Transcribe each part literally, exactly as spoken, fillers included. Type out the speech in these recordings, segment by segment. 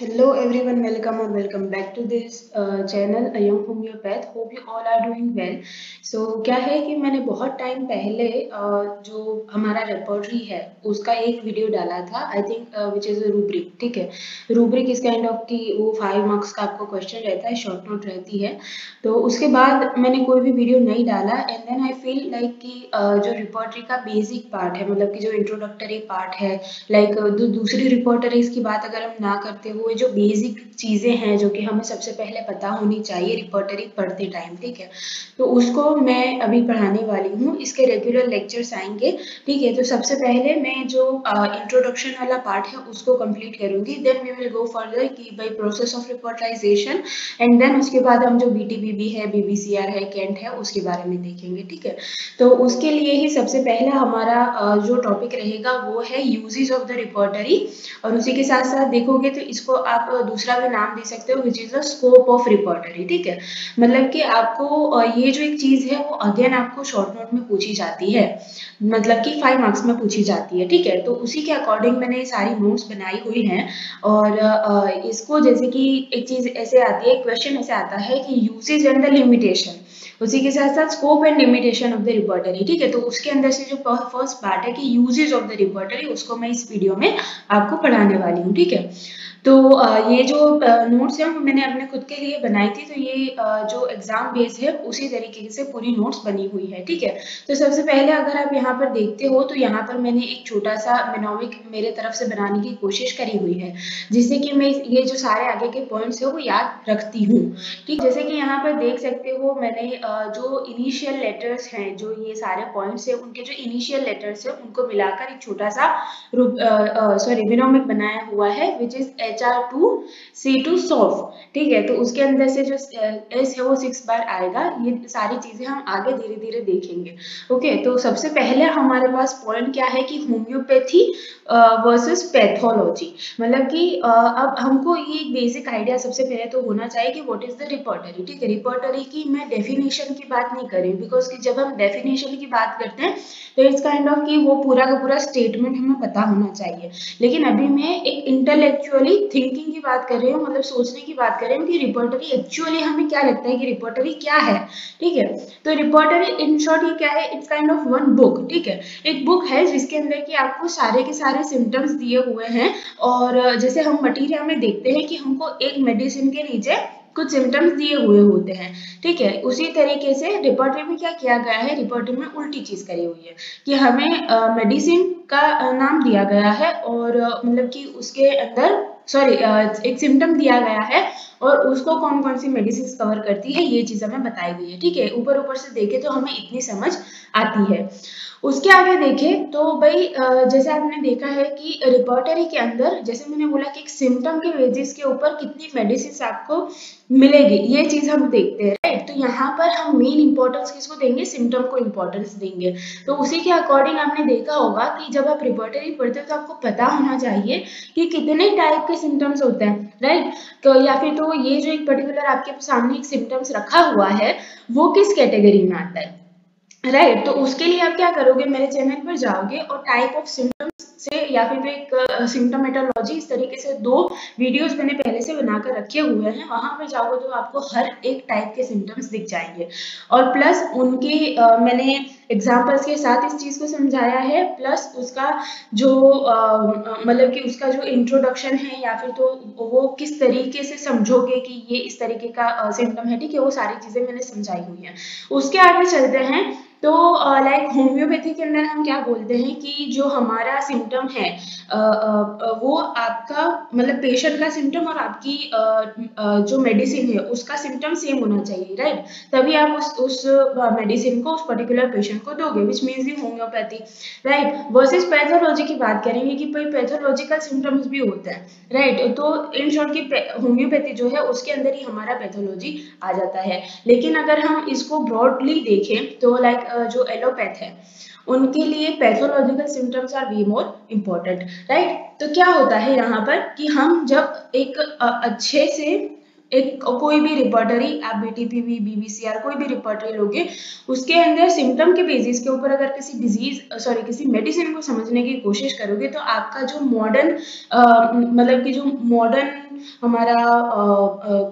Hello everyone, welcome or welcome back to this uh, channel A Young Homeopath. Hope you all are doing well. So क्या है कि मैंने बहुत time पहले uh, जो हमारा रेपर्टरी है उसका एक वीडियो डाला था. I think which is a rubric. ठीक है, रूब्रिक इस काइंड ऑफ की वो फाइव मार्क्स का आपको क्वेश्चन रहता है, शॉर्ट नोट रहती है. तो उसके बाद मैंने कोई भी वीडियो नहीं डाला and then I feel like कि uh, जो रिपर्टरी का बेसिक पार्ट है, मतलब कि जो इंट्रोडक्टरी पार्ट है, लाइक like, दूसरी रिपोर्टरीज की बात अगर हम ना करते हुए जो बेसिक चीज़ें हैं जो कि हमें सबसे पहले पता होनी चाहिए रिपोर्टरी पढ़ते टाइम, ठीक है, तो उसको मैं अभी पढ़ाने वाली हूँ. इसके रेगुलर लेक्चर्स आएंगे. ठीक है, तो सबसे पहले मैं जो इंट्रोडक्शन वाला पार्ट है उसको कंप्लीट करूंगी. Then we will go further कि by process of repertorization and then उसके बाद हम जो बीटीबीबी है, बीबीसीआर है, कैंट है, उसके बारे में देखेंगे. ठीक है, तो उसके लिए ही सबसे पहला हमारा जो टॉपिक रहेगा वो है यूजेस ऑफ द रिपोर्टरी. और उसी के साथ साथ देखोगे तो इसको आप दूसरा भी नाम दे सकते हो, which is the scope of repertory. ठीक है, मतलब कि आपको ये जो एक चीज है वो अगेन आपको शॉर्ट नोट में पूछी जाती है, मतलब कि फाइव मार्क्स में पूछी जाती है. ठीक है, तो उसी के अकॉर्डिंग मैंने सारी नोट्स बनाई हुई हैं. और इसको जैसे कि एक चीज ऐसे आती है, क्वेश्चन ऐसे आता है कि यूजेज एंड द लिमिटेशन, उसी के साथ साथ scope and limitation of the repertory. ठीक है, तो उसके अंदर से जो फर्स्ट पार्ट है कि यूजेज ऑफ द रिपोर्टरी, उसको मैं इस वीडियो में आपको पढ़ाने वाली हूँ. ठीक है, तो ये जो नोट्स है मैंने अपने खुद के लिए बनाई थी, तो ये जो एग्जाम बेस है उसी तरीके से पूरी नोट्स बनी हुई है. ठीक है, तो सबसे पहले अगर आप यहाँ पर देखते हो तो यहाँ पर मैंने एक छोटा सा मेनोमिक मेरे तरफ से बनाने की कोशिश करी हुई है, जिससे कि मैं ये जो सारे आगे के पॉइंट्स है वो याद रखती हूँ. ठीक, जैसे कि यहाँ पर देख सकते हो मैंने जो इनिशियल लेटर्स हैं, जो ये सारे पॉइंट्स है उनके जो इनिशियल लेटर्स है उनको मिलाकर एक छोटा सा सॉरी मेनोमिक बनाया हुआ है, which is H R two C two सॉफ. ठीक है, तो उसके अंदर से जो एस है वो सिक्स बार आएगा. ये सारी चीजें हम आगे धीरे धीरे देखेंगे. ओके, तो सबसे पहले हमारे पास पॉइंट क्या है कि होम्योपैथी वर्सेस पैथोलॉजी, मतलब कि अब हमको ये बेसिक आइडिया सबसे पहले तो होना चाहिए कि व्हाट इज द रिपोर्टरी. ठीक है, रिपोर्टरी की मैं डेफिनेशन की बात नहीं करी, बिकॉज कि जब हम डेफिनेशन की बात करते हैं तो इट्स काइंड ऑफ कि वो पूरा का पूरा स्टेटमेंट हमें पता होना चाहिए. लेकिन अभी मैं एक इंटेलेक्चुअली थिंकिंग की बात कर रही हूँ, मतलब सोचने की बात कर रही हूँ कि रिपोर्टरी एक्चुअली हमें क्या लगता है कि रिपोर्टरी क्या है. ठीक है, तो रिपोर्टरी इन शॉर्ट ये क्या है, it's kind of one book. ठीक है, एक बुक है जिसके अंदर कि आपको सारे के सारे सिम्टम्स दिए हुए हैं. और जैसे हम मटीरिया में देखते हैं कि हमको एक मेडिसिन के नीचे कुछ सिम्टम्स दिए हुए होते हैं. ठीक है, उसी तरीके से रिपोर्टरी में क्या किया गया है, रिपोर्टरी में उल्टी चीज करी हुई है कि हमें मेडिसिन uh, का uh, नाम दिया गया है और uh, मतलब कि उसके अंदर सॉरी uh, एक सिम्टम दिया गया है और उसको कौन कौन सी मेडिसिन कवर करती है ये चीज हमें बताई गई है. ठीक है, ऊपर ऊपर से देखे तो हमें इतनी समझ आती है. उसके आगे देखें तो भाई जैसे आपने देखा है कि रिपोर्टरी के अंदर जैसे मैंने बोला कि एक सिम्टम के बेसिस के ऊपर कितनी मेडिसिन आपको मिलेगी, ये चीज हम देखते हैं. राइट, तो यहाँ पर हम मेन इंपॉर्टेंस किसको देंगे, सिम्टम को इंपॉर्टेंस देंगे. तो उसी के अकॉर्डिंग आपने देखा होगा कि जब आप रिपोर्टरी पढ़ते हो तो आपको पता होना चाहिए कि कितने टाइप के सिम्टम्स होते हैं. राइट, तो या फिर तो ये जो एक पर्टिकुलर आपके सामने एक सिम्टम्स रखा हुआ है वो किस कैटेगरी में आता है. राइट right, तो उसके लिए आप क्या करोगे, मेरे चैनल पर जाओगे और टाइप ऑफ सिम्टम्स से या फिर एक सिम्टोमेटोलॉजी इस तरीके से दो वीडियोस मैंने पहले से बनाकर रखे हुए हैं, वहां पर जाओगे तो आपको हर एक टाइप के सिम्टम्स दिख जाएंगे. और प्लस उनके uh, मैंने एग्जाम्पल्स के साथ इस चीज को समझाया है, प्लस उसका जो मतलब कि उसका जो इंट्रोडक्शन है या फिर तो वो किस तरीके से समझोगे कि ये इस तरीके का सिम्टम है. ठीक है, वो सारी चीजें मैंने समझाई हुई हैं. उसके आगे चलते हैं तो लाइक uh, होम्योपैथी के अंदर हम क्या बोलते हैं कि जो हमारा सिम्टम है uh, uh, वो आपका मतलब पेशेंट का सिम्टम और आपकी uh, uh, जो मेडिसिन है उसका सिम्टम सेम होना चाहिए. राइट, तभी आप उस उस मेडिसिन को उस पर्टिकुलर पेशेंट को दोगे, which means the homoeopathy. Right, versus pathology की बात करेंगे कि भाई पैथोलॉजिकल सिम्टम्स भी होते हैं. राइट, तो इन शॉर्ट की होम्योपैथी जो है उसके अंदर ही हमारा पैथोलॉजी आ जाता है. लेकिन अगर हम इसको ब्रॉडली देखें तो लाइक जो एलोपैथ है उनके लिए pathological symptoms are way more important. Right, तो क्या होता है यहाँ पर कि हम जब एक अच्छे से एक कोई भी रिपोर्टरी आप बीटीपीवी बीबीसीआर कोई भी रिपोर्टरी लोगे, उसके अंदर सिम्टम के बेसिस के ऊपर अगर किसी डिजीज सॉरी किसी मेडिसिन को समझने की कोशिश करोगे तो आपका जो मॉडर्न मतलब कि जो मॉडर्न हमारा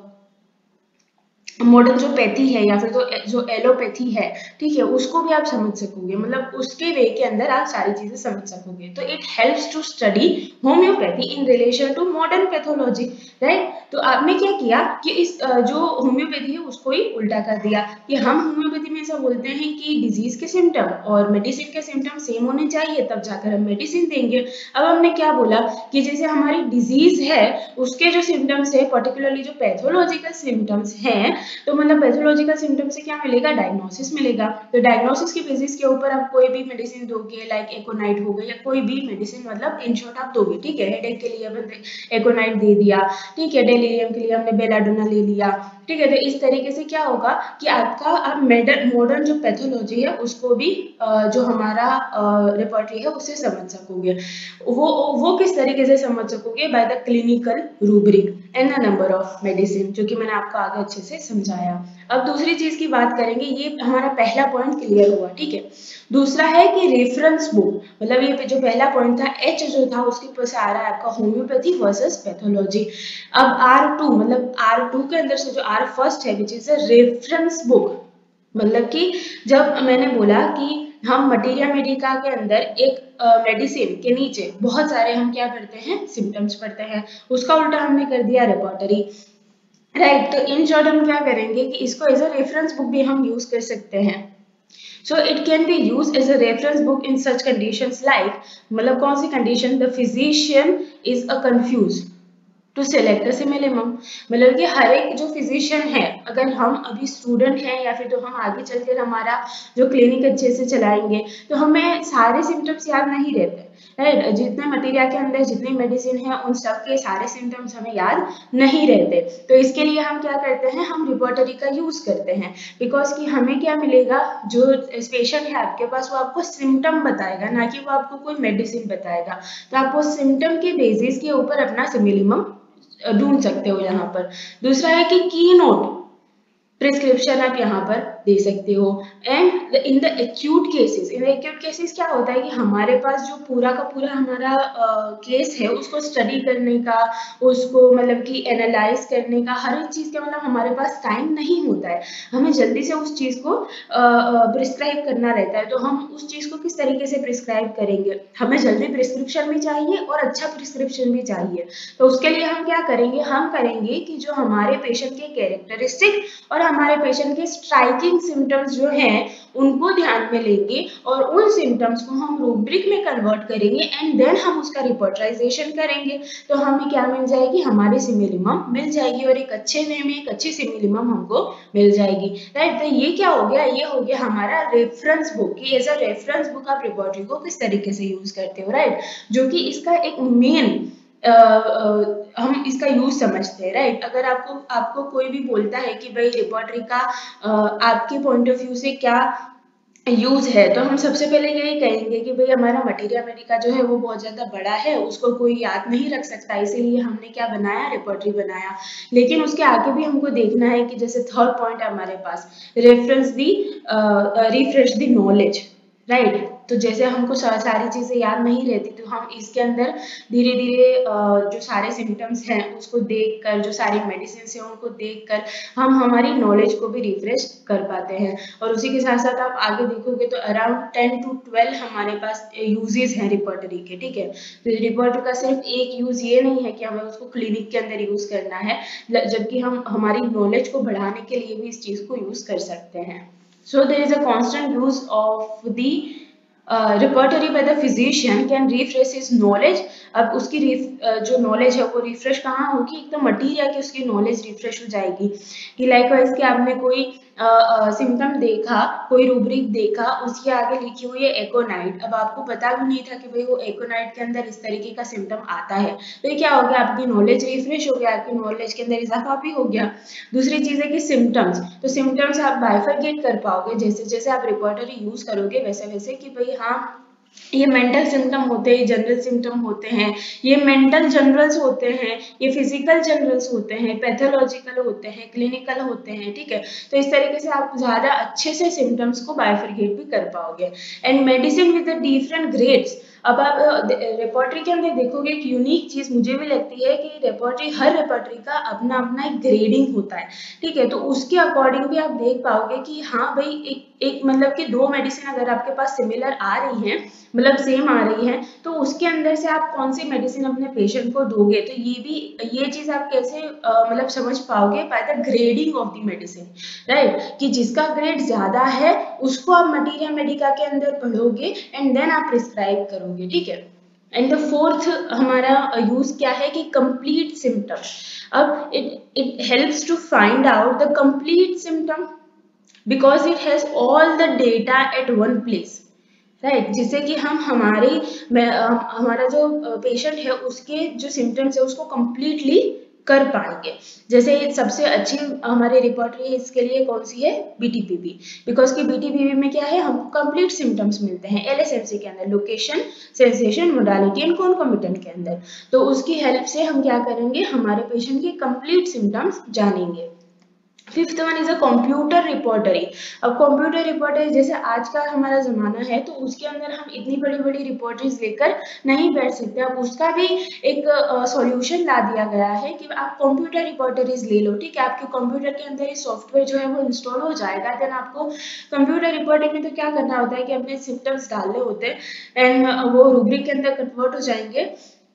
मॉडर्न जो पैथी है या फिर जो जो एलोपैथी है, ठीक है, उसको भी आप समझ सकोगे, मतलब उसके वे के अंदर आप सारी चीजें समझ सकोगे। तो it helps to study homoeopathy in relation to modern pathology, right. तो आपने क्या किया कि इस जो होम्योपैथी है उसको ही उल्टा कर दिया कि हम होम्योपैथी में ऐसा बोलते हैं कि डिजीज के सिम्टम और मेडिसिन के सिम्टम सेम होने चाहिए, तब जाकर हम मेडिसिन देंगे। अब हमने क्या बोला कि जैसे हमारी डिजीज है उसके जो सिम्टम्स है, पर्टिकुलरली जो पैथोलॉजिकल सिम्टम्स हैं, तो मतलब पैथोलॉजिकल सिम्टम से क्या मिलेगा, डायग्नोसिस मिलेगा। तो डायग्नोसिस की बेसिस के ऊपर आप कोई भी मेडिसिन दोगे, लाइक एकोनाइट हो गई या कोई भी मेडिसिन, मतलब इन शॉर्ट आप दोगे, ठीक है। हेडेक के लिए हमने एकोनाइट दे दिया, ठीक है, डेलीरियम के लिए हमने बेलाडोना ले लिया, ठीक है। तो इस तरीके से क्या होगा कि आपका आप मॉडर्न जो पैथोलॉजी है उसको भी जो हमारा रिपोर्टरी है उससे समझ सकोगे। वो वो किस तरीके से समझ सकोगे, by the clinical rubric and the number of medicine, जो कि मैंने आपको आगे अच्छे से समझाया। अब दूसरी चीज की बात करेंगे, ये हमारा पहला पॉइंट क्लियर हुआ, ठीक है। दूसरा है कि रेफरेंस बुक, मतलब ये जो पहला पॉइंट था एच जो था उसके ऊपर से आ रहा है आपका होम्योपैथी वर्सेस पैथोलॉजी। अब आर टू, मतलब आर टू के अंदर से जो आर फर्स्ट है which is a reference book, मतलब कि जब मैंने बोला कि हम मटीरिया मेडिका के अंदर एक मेडिसिन के नीचे बहुत सारे हम क्या करते हैं, सिम्टम्स पढ़ते हैं, उसका उल्टा हमने कर दिया रिपोर्टरी, राइट। तो इन शॉर्ट हम क्या करेंगे कि इसको एज अ रेफरेंस बुक भी हम यूज कर सकते हैं। So it can be used as a reference book in such conditions like, मतलब कौन सी condition, the physician is a confused to select a similimum, मतलब कि हर एक जो फिजिशियन है, अगर हम अभी स्टूडेंट हैं या फिर तो हम आगे चलकर हमारा जो क्लिनिक अच्छे से चलाएंगे तो हमें सारे सिम्टम्स याद नहीं रहते, राइट। जितने मटेरिया के अंदर जितनी मेडिसिन है उन सब के सारे सिम्टम्स हमें याद नहीं रहते। तो इसके लिए हम क्या करते हैं, हम रिपोर्टरी का यूज करते हैं, बिकॉज कि हमें क्या मिलेगा, जो पेशेंट है आपके पास वो आपको सिम्टम बताएगा, ना कि वो आपको कोई मेडिसिन बताएगा। तो आप वो सिम्टम के बेसिस के ऊपर अपना सिमिलिमम ढूंढ सकते हो यहाँ पर। दूसरा है कि की नोट प्रिस्क्रिप्शन आप यहाँ पर दे सकते हो। And in the acute cases, in the acute cases क्या होता है कि हमारे पास जो पूरा का पूरा हमारा केस uh, है उसको स्टडी करने का, उसको मतलब कि एनालाइज करने का, हर एक चीज का मतलब हमारे पास टाइम नहीं होता है, हमें जल्दी से उस चीज को प्रिस्क्राइब uh, करना रहता है। तो हम उस चीज को किस तरीके से प्रिस्क्राइब करेंगे, हमें जल्दी प्रिस्क्रिप्शन भी चाहिए और अच्छा प्रिस्क्रिप्शन भी चाहिए। तो उसके लिए हम क्या करेंगे, हम करेंगे कि जो हमारे पेशेंट के कैरेक्टरिस्टिक और हमारे पेशेंट के स्ट्राइकिंग सिम्टम्स जो हैं उनको ध्यान में लेंगे और उन सिम्टम्स को हम रूब्रिक में कन्वर्ट करेंगे एंड देन हम उसका रिपोर्टराइजेशन करेंगे। तो हमें क्या मिल जाएगी, हमारी सिमिलिमम मिल जाएगी और एक अच्छे वे में एक अच्छी सिमिलिमम हमको मिल जाएगी, राइट। तो ये क्या हो गया, ये हो गया हमारा रेफरेंस बुक, कि एज अ रेफरेंस बुक आप रिपोर्टरी को किस तरीके से यूज करते हो, राइट, जो कि इसका एक मेन Uh, uh, हम इसका यूज समझते हैं, राइट। अगर आपको आपको कोई भी बोलता है कि भाई रिपोर्टरी का uh, आपके पॉइंट ऑफ व्यू से क्या यूज है, तो हम सबसे पहले यही कहेंगे कि भाई हमारा मटीरिया मेडिका जो है वो बहुत ज्यादा बड़ा है, उसको कोई याद नहीं रख सकता, इसीलिए हमने क्या बनाया, रिपोर्टरी बनाया। लेकिन उसके आगे भी हमको देखना है कि जैसे थर्ड पॉइंट है हमारे पास, reference the refresh the knowledge, right. तो जैसे हमको सारी चीजें याद नहीं रहती तो हम इसके अंदर धीरे धीरे जो सारे सिम्टम्स हैं उसको देखकर, जो सारी मेडिसिन है उनको देखकर हम हमारी नॉलेज को भी रिफ्रेश कर पाते हैं। और उसी के साथ साथ आप आगे देखोगे तो अराउंड टेन टू ट्वेल्व हमारे पास यूजेस हैं रिपोर्टरी के, ठीक है। तो रिपोर्टर का सिर्फ एक यूज ये नहीं है कि हमें उसको क्लिनिक के अंदर यूज करना है, जबकि हम हमारी नॉलेज को बढ़ाने के लिए भी इस चीज को यूज कर सकते हैं। So there is a constant use of the repertory by the physician can refresh his knowledge. अब उसकी uh, जो नॉलेज है वो रिफ्रेश कहाँ होगी, एक तो मटीरिया की उसकी नॉलेज रिफ्रेश हो जाएगी कि लाइकवाइज कि आपने कोई सिम्टम uh, देखा, कोई रूब्रिक देखा, उसके आगे लिखी हुई है एकोनाइट, अब आपको पता भी नहीं था कि भाई वो एकोनाइट के अंदर इस तरीके का सिम्टम आता है, तो ये क्या हो गया, आपकी नॉलेज रिफ्रेश हो गया, आपकी नॉलेज के अंदर इजाफा भी हो गया। दूसरी चीज है कि सिम्टम्स, तो सिम्टम्स आप बाइफरकेट कर पाओगे जैसे जैसे आप रिपोर्टरी यूज करोगे वैसे वैसे कि भाई हाँ ये मेंटल सिम्टम होते हैं, जनरल सिम्टम होते हैं, ये मेंटल जनरल्स होते हैं, ये फिजिकल जनरल्स होते हैं, पैथोलॉजिकल होते हैं, क्लिनिकल होते हैं, ठीक है। तो इस तरीके से आप ज्यादा अच्छे से सिम्टम्स को बाइफरकेट भी कर पाओगे। And medicine with different grades, अब आप रेपर्टरी के अंदर देखोगे एक यूनिक चीज मुझे भी लगती है कि रेपर्टरी, हर रेपर्टरी का अपना अपना एक ग्रेडिंग होता है, ठीक है। तो उसके अकॉर्डिंग भी आप देख पाओगे कि हाँ भाई एक एक मतलब कि दो मेडिसिन अगर आपके पास सिमिलर आ रही हैं, मतलब सेम आ रही है, तो उसके अंदर से आप कौन सी मेडिसिन अपने पेशेंट को दोगे। तो ये भी ये चीज आप कैसे अ, मतलब समझ पाओगे, by the grading of the medicine, right, कि जिसका ग्रेड ज्यादा है उसको आप मटीरिया मेडिका के अंदर पढ़ोगे एंड देन आप प्रिस्क्राइब करोगे, ठीक है। एंड द फोर्थ हमारा यूज क्या है कि कंप्लीट सिम्टम। अब it it helps to find out the complete symptom because it has all the data at one place, right, जिससे कि हम हमारी हमारा जो पेशेंट है उसके जो सिम्टम्स है उसको कंप्लीटली कर पाएंगे। जैसे सबसे अच्छी हमारी रिपोर्टरी इसके लिए कौन सी है, बीटीपीवी, बिकॉज कि बीटीपीवी में क्या है, हमको कंप्लीट सिम्टम्स मिलते हैं एलएसएमसी के अंदर, location, sensation, modality and concomitant के अंदर। तो उसकी हेल्प से हम क्या करेंगे, हमारे पेशेंट के कंप्लीट सिम्टम्स जानेंगे। Fifth one is a computer repertory. अब कंप्यूटर रिपोर्टरी जैसे आज का हमारा जमाना है तो उसके अंदर हम इतनी बड़ी बड़ी रिपोर्टरीज लेकर नहीं बैठ सकते। अब उसका भी एक सॉल्यूशन ला दिया गया है कि आप कंप्यूटर रिपोर्टरीज ले लो, ठीक है। आपके कंप्यूटर के अंदर ये सॉफ्टवेयर जो है वो इंस्टॉल हो जाएगा। देन आपको कंप्यूटर रिपोर्टिंग में तो क्या करना होता है कि अपने सिम्टम्स डालने होते हैं एंड वो रूब्रिक के अंदर कन्वर्ट हो जाएंगे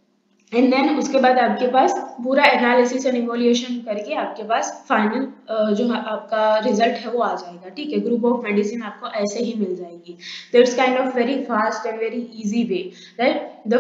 एंड देन उसके बाद आपके पास पूरा एनालिसिस एंड इवोल्यूशन करके आपके पास फाइनल जो आपका रिजल्ट है वो आ जाएगा, ठीक है। ग्रुप ऑफ मेडिसिन आपको ऐसे ही मिल जाएगी। तो it's kind of very fast and very easy way, right. The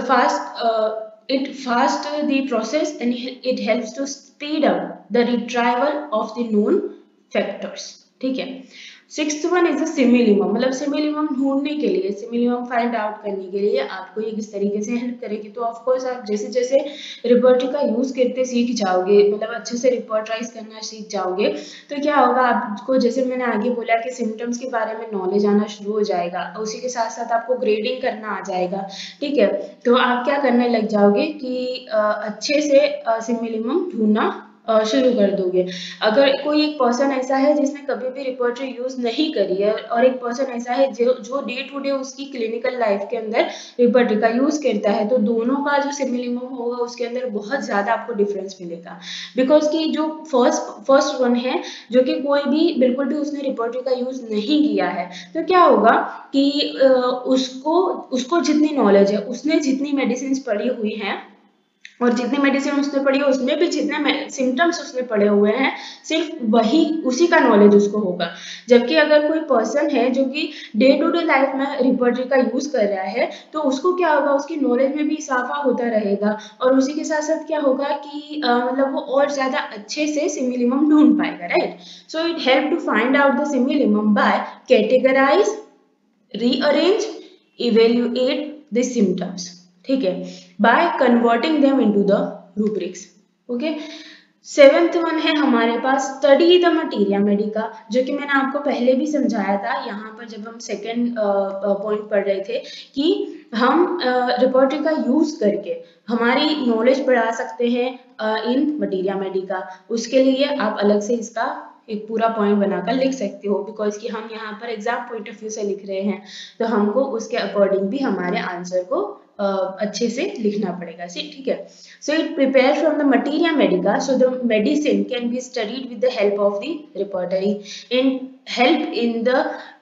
fast it fast the process and it helps to speed up the retrieval of the known factors, ठीक है। Sixth one is similimum, मतलब similimum ढूंढने के लिए, similimum find out करने के लिए आपको ये किस तरीके से हेल्प करेगी। तो ऑफ कोर्स आप जैसे जैसे रिपोर्टरी का यूज करते सीख जाओगे, मतलब अच्छे से रिपोर्टराइज करना सीख जाओगे, तो क्या होगा, आपको जैसे मैंने आगे बोला कि सिम्टम्स के बारे में नॉलेज आना शुरू हो जाएगा, उसी के साथ साथ आपको ग्रेडिंग करना आ जाएगा, ठीक है। तो आप क्या करने लग जाओगे कि अच्छे से सिमिलिमम ढूंढना शुरू कर दोगे। अगर कोई एक पर्सन ऐसा है जिसने कभी भी रिपोर्टरी यूज नहीं करी है और एक पर्सन ऐसा है जो जो डे टू डे उसकी क्लिनिकल लाइफ के अंदर रिपोर्टरी का यूज करता है, तो दोनों का जो सिमिलिमम होगा उसके अंदर बहुत ज्यादा आपको डिफरेंस मिलेगा। बिकॉज कि जो फर्स्ट फर्स्ट वन है जो कि कोई भी बिल्कुल भी उसने रिपोर्टरी का यूज नहीं किया है, तो क्या होगा कि उसको उसको जितनी नॉलेज है, उसने जितनी मेडिसिन पढ़ी हुई है और जितनी मेडिसिन उसने पढ़ी है उसमें भी जितने सिम्टम्स उसने पढ़े हुए हैं, सिर्फ वही उसी का नॉलेज उसको होगा। जबकि अगर कोई पर्सन है जो कि डे टू डे लाइफ में रिपोर्टरी का यूज कर रहा है, तो उसको क्या होगा, उसकी नॉलेज में भी इजाफा होता रहेगा और उसी के साथ साथ क्या होगा कि मतलब वो और ज्यादा अच्छे से सिमिलिमम ढूंढ पाएगा, right. So it help to find out the similimum by categorize, rearrange, evaluate the symptoms, ठीक है, by converting them into the rubrics, okay. Seventh one है हमारे पास स्टडी द मटीरिया मेडिका, जो कि मैंने आपको पहले भी समझाया था यहाँ पर जब हम सेकेंड पॉइंट पढ़ रहे थे कि हम रिपोर्टरी का यूज करके हमारी नॉलेज बढ़ा सकते हैं इन मटीरिया मेडिका। उसके लिए आप अलग से इसका एक पूरा पॉइंट बनाकर लिख सकते हो, बिकॉज कि हम यहाँ पर एग्जाम पॉइंट ऑफ व्यू से लिख रहे हैं, तो हमको उसके अकॉर्डिंग भी हमारे आंसर को uh, अच्छे से लिखना पड़ेगा, ठीक है। So it prepare from the materia medica, so the medicine can be studied with the help of the repertory in help in the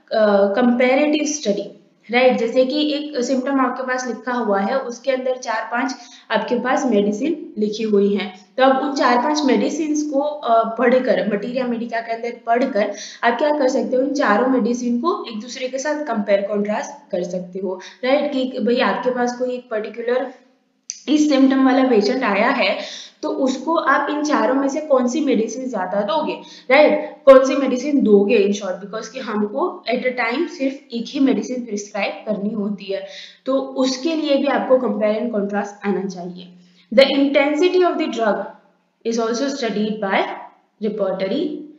comparative study, right. जैसे कि एक सिम्टम आपके पास लिखा हुआ है, उसके अंदर चार पांच आपके पास मेडिसिन लिखी हुई हैं, तो अब उन चार पांच मेडिसिन को पढ़कर, मटीरिया मेडिका के अंदर पढ़कर आप क्या कर सकते हो, उन चारों मेडिसिन को एक दूसरे के साथ कंपेयर कॉन्ट्रास्ट कर सकते हो, राइट। कि भाई आपके पास कोई एक पर्टिकुलर इस सिम्टम वाला पेशेंट आया है, तो उसको आप इन चारों में से कौन सी मेडिसिन ज्यादा दोगे, राइट, कौन सी मेडिसिन दोगे इन शॉर्ट, बिकॉज कि हमको एट अ टाइम सिर्फ एक ही मेडिसिन प्रिस्क्राइब करनी होती है, तो उसके लिए भी आपको कंपेयर एंड कॉन्ट्रास्ट आना चाहिए। The intensity of the drug is also studied by repertory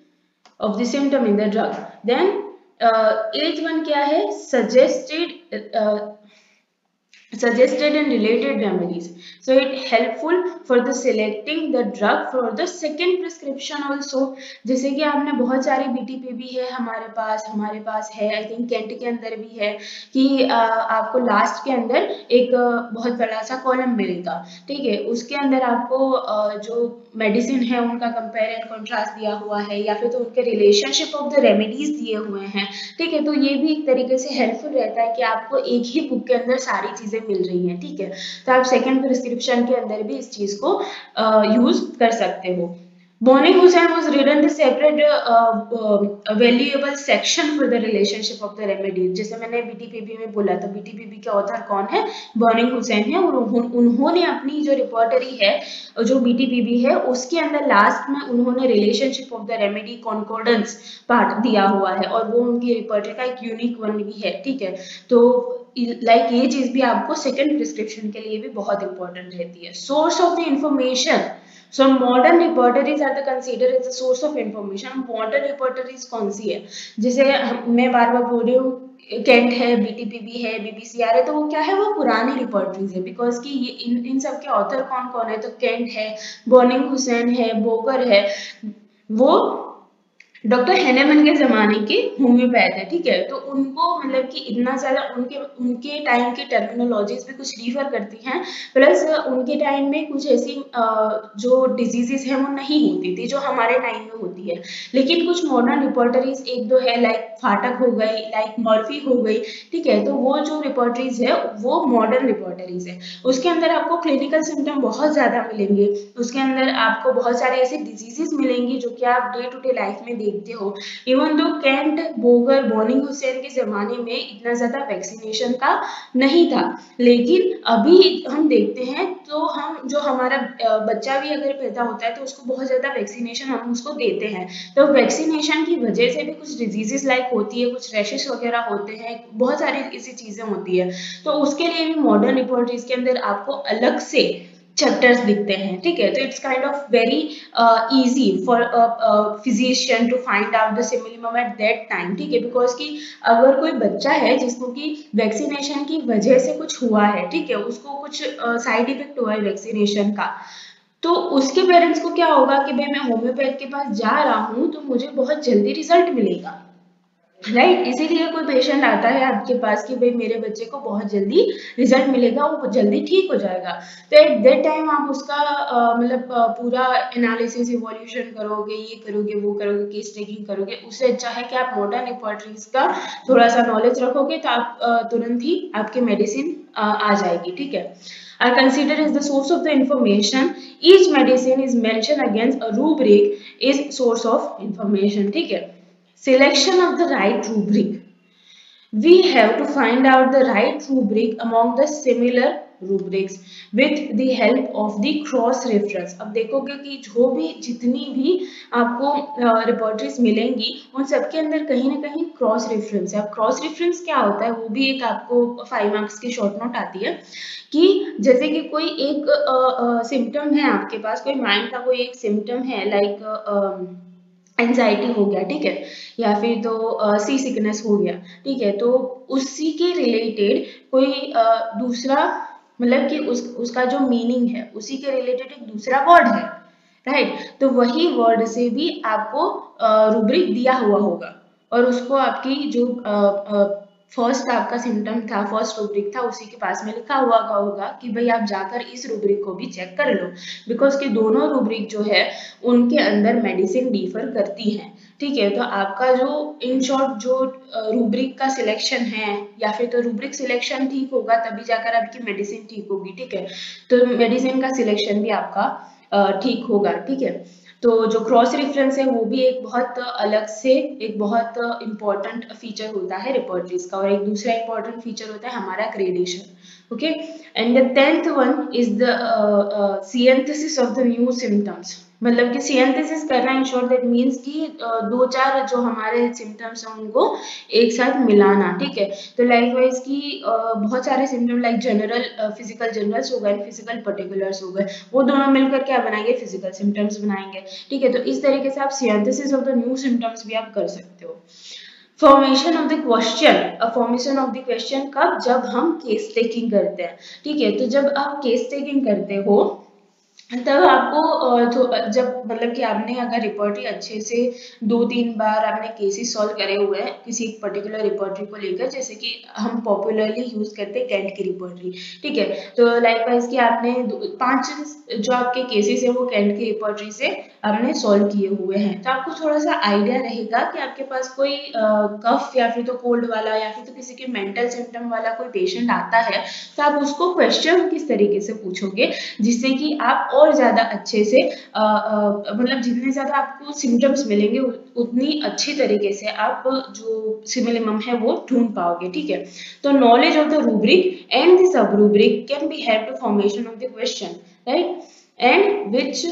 of the symptom in the drug. Then uh, eighth one क्या है, suggested uh, suggested and related remedies. So it helpful for the selecting the drug for the second prescription also. जैसे कि आपने बहुत सारे बीटीपीबी है हमारे पास हमारे पास है आई थिंक कैंट के अंदर भी है कि आ, आपको लास्ट के अंदर एक आ, बहुत बड़ा सा कॉलम मिलेगा, ठीक है, उसके अंदर आपको आ, जो मेडिसिन है उनका कंपेयर एंड कॉन्ट्रास्ट दिया हुआ है या फिर तो उनके रिलेशनशिप ऑफ द रेमेडीज दिए हुए हैं, ठीक है। तो ये भी एक तरीके से हेल्पफुल रहता है कि आपको एक ही बुक के अंदर सारी चीजें मिल रही हैं, ठीक है। तो आप सेकंड प्रिस्क्रिप्शन के अंदर भी इस चीज को यूज कर सकते हो। Bonnie Hussain was written the separate uh, uh, valuable section for the relationship of the remedies. जैसे मैंने बीटीपीबी में बोला था, बीटीपीबी के ऑथर कौन है, बॉनी हुसैन है, और उन्होंने अपनी जो रिपोर्टरी है जो बीटीपीबी है उसके अंदर लास्ट में उन्होंने relationship of the remedy concordance part दिया हुआ है और वो उनकी रिपोर्टरी का एक यूनिक वन भी है, ठीक है। तो लाइक like, ये चीज भी आपको सेकंड प्रिस्क्रिप्शन के लिए भी बहुत इंपॉर्टेंट रहती है। Source of the information, so modern repertories are the considered as a source of information। modern repertories कौन सी है, जैसे मैं बार बार बोल रही हूँ कैंट है, बीटीपीबी है, बीबीसीआर है, तो वो क्या है, वो पुरानी रिपोर्टरीज है बिकॉज कि ये इन इन सब के ऑथर कौन कौन है, तो कैंट है, बॉनिंग हुसैन है, बोकर है, वो डॉक्टर हेनेमन के जमाने के होम्योपैथ है, ठीक है। तो उनको मतलब कि इतना ज्यादा उनके उनके टाइम की टर्मिनोलॉजीज भी कुछ रिफर करती हैं, प्लस उनके टाइम में कुछ ऐसी जो डिजीजेस है वो नहीं होती थी जो हमारे टाइम में होती है। लेकिन कुछ मॉडर्न रिपोर्टरीज एक दो है, लाइक फाटक हो गई, लाइक मर्फी हो गई, ठीक है। तो वो जो रिपोर्टरीज है वो मॉडर्न रिपोर्टरीज है, उसके अंदर आपको क्लिनिकल सिम्टम बहुत ज्यादा मिलेंगे, उसके अंदर आपको बहुत सारे ऐसे डिजीजेस मिलेंगी जो कि आप डे टू डे लाइफ में देखते हो। Even though cantt, Bogar, बॉनिंग Hussain के जमाने में इतना ज्यादा वैक्सीनेशन का नहीं था, लेकिन अभी हम देखते हैं तो हम जो हमारा बच्चा भी अगर पैदा होता है तो उसको बहुत ज्यादा वैक्सीनेशन हम उसको देते हैं। तो वैक्सीनेशन की वजह से भी कुछ डिजीजेस लाइक होती है, कुछ रैशेस वगैरह होते हैं, बहुत सारी ऐसी चीजें होती है। तो उसके लिए भी मॉडर्न रिपोर्टरीज के अंदर आपको अलग से चैप्टर्स दिखते हैं, ठीक है। तो it's kind of very easy for a physician to find out the similimum at that time, ठीक है। बिकॉज कि अगर कोई बच्चा है जिसको कि वैक्सीनेशन की वजह से कुछ हुआ है, ठीक है, उसको कुछ साइड uh, इफेक्ट हुआ है वैक्सीनेशन का, तो उसके पेरेंट्स को क्या होगा कि भाई मैं होम्योपैथ के पास जा रहा हूँ तो मुझे बहुत जल्दी रिजल्ट मिलेगा, राइट right? इसीलिए कोई पेशेंट आता है आपके पास कि भाई मेरे बच्चे को बहुत जल्दी रिजल्ट मिलेगा, वो जल्दी ठीक हो जाएगा। तो एट दैट टाइम आप उसका मतलब पूरा एनालिसिस इवोल्यूशन करोगे, ये करोगे, वो करोगे, केस टेकिंग करोगे। उससे अच्छा है कि आप मॉडर्न रिपोर्टरीज का थोड़ा सा नॉलेज रखोगे तो आप तुरंत ही आपके मेडिसिन आ जाएगी, ठीक है। Are considered as the source of the information. Each medicine is mentioned against a rubric is source of information, ठीक है। Selection of the right rubric. We have to find out the right rubric among the similar rubrics with the help of the cross reference। अब देखोगे कि जो भी जितनी भी आपको रिपोर्टरीज मिलेंगी उन सबके अंदर कहीं ना कहीं क्रॉस रेफरेंस है। अब क्रॉस रेफरेंस क्या होता है, वो भी एक आपको फाइव मार्क्स की शॉर्ट नोट आती है कि जैसे कि कोई एक सिम्टम है आपके पास, कोई माइंड का कोई एक सिम्टम है, लाइक एंजाइटी हो गया, ठीक है, या फिर तो सी सिकनेस हो गया, ठीक है। तो उसी के रिलेटेड कोई uh, दूसरा मतलब कि उस उसका जो मीनिंग है उसी के रिलेटेड एक दूसरा वर्ड है, राइट। तो वही वर्ड से भी आपको रूब्रिक uh, दिया हुआ होगा और उसको आपकी जो uh, uh, फर्स्ट आपका सिम्टम था, फर्स्ट रूब्रिक था, उसी के पास में लिखा हुआ होगा कि भाई आप जाकर इस रूब्रिक को भी चेक कर लो, बिकॉज कि दोनों रूब्रिक जो है उनके अंदर मेडिसिन डिफर करती हैं, ठीक है। तो आपका जो इन शॉर्ट जो रूब्रिक का सिलेक्शन है या फिर तो रूब्रिक सिलेक्शन ठीक होगा तभी जाकर आपकी मेडिसिन ठीक होगी, ठीक है। तो मेडिसिन का सिलेक्शन भी आपका ठीक होगा, ठीक है। तो जो क्रॉस रेफरेंस है वो भी एक बहुत अलग से एक बहुत इंपॉर्टेंट फीचर होता है रिपोर्टरीज का। और एक दूसरा इंपॉर्टेंट फीचर होता है हमारा gradation, okay. And the tenth one is the synthesis of the new symptoms. मतलब कि सिंथेसिस करना इन शॉर्ट दैट मीन्स कि uh, दो चार जो हमारे सिम्टम्स हैं उनको एक साथ मिलाना, ठीक है। तो लाइक वाइज की uh, बहुत सारे symptom like general physical generals हो गए, फिजिकल पर्टिकुलर्स हो गए, वो दोनों मिलकर क्या बनाएंगे, फिजिकल सिम्टम्स बनाएंगे, ठीक है। तो इस तरीके से आप synthesis of the new symptoms भी आप कर सकते हो। Formation of the question, formation of the question कब, जब हम केस टेकिंग करते हैं, ठीक है। तो जब आप केस टेकिंग करते हो तब आपको तो जब मतलब कि आपने अगर रिपोर्टरी अच्छे से दो तीन बार आपने केसेस सॉल्व करे हुए हैं किसी पर्टिकुलर रिपोर्टरी को लेकर, जैसे कि हम पॉपुलरली यूज करते हैं कैंट की रिपोर्टरी, ठीक है। तो लाइकवाइज कि आपने पांच जो आपके केसेस है वो कैंट की रिपोर्टरी से आपने सॉल्व किए हुए हैं, तो आपको थोड़ा सा आइडिया रहेगा कि आपके पास कोई कफ या फिर तो कोल्ड वाला या फिर तो किसी के मेंटल सिम्टम वाला कोई पेशेंट आता है तो आप उसको क्वेश्चन किस तरीके से पूछोगे जिससे कि आप और ज्यादा अच्छे से मतलब जितने ज्यादा आपको सिम्टम्स मिलेंगे उतनी अच्छी तरीके से आप जो सिमिलिमम है वो ढूंढ पाओगे, ठीक है। तो knowledge of the rubric and the sub rubric can be help to formation of the question, right, and which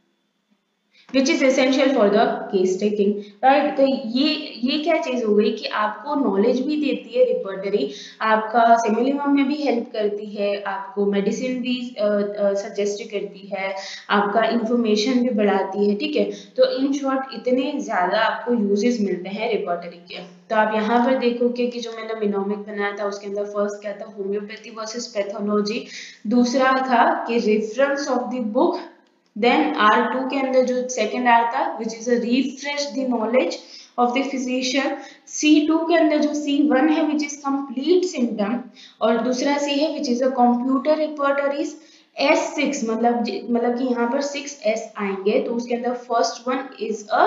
which is essential for the case taking, right. तो ये ये क्या चीज हो गई कि आपको नॉलेज भी देती है रिपोर्टरी, आपका सिमिलिमम में भी हेल्प करती है, आपको मेडिसिन भी सजेस्ट करती है, आपका इंफॉर्मेशन भी बढ़ाती है, ठीक है। तो इन शॉर्ट इतने ज्यादा आपको यूजेस मिलते हैं रिपोर्टरी के। तो आप यहाँ पर देखोगे कि जो मैंने मिनोमिक बनाया था उसके अंदर फर्स्ट क्या था, होम्योपैथी वर्सेस पैथोलॉजी, दूसरा था कि reference of the book, then R two के अंदर जो सेकंड आर था which is a refresh the knowledge of the physician, C two के अंदर जो सी वन है विच इज कंप्लीट सिम्टम, और दूसरा सी है which is a computer repertories, S six मतलब मतलब कि यहाँ पर सिक्स एस आएंगे, तो उसके अंदर first one is a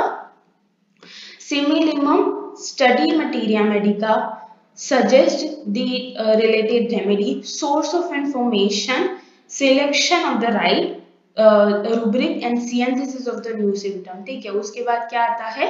similimum study materia medica, suggest the uh, related remedy, source of information, selection of the right rubric and synthesis of the new symptom, ठीक है। उसके बाद क्या आता है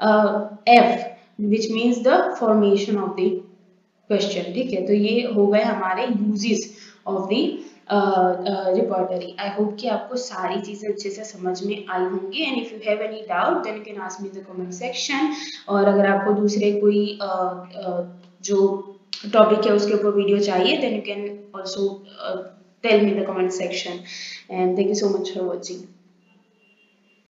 F which means the formation of the question, ठीक है। तो ये हो गए हमारे uses of the repertory. I hope कि आपको सारी चीजें अच्छे से समझ में आई होंगी, and if you have any doubt then you can ask me in the comment section. और अगर आपको दूसरे कोई uh, uh, जो टॉपिक है उसके ऊपर वीडियो चाहिए then you can also tell me in the comment section, and thank you so much for watching.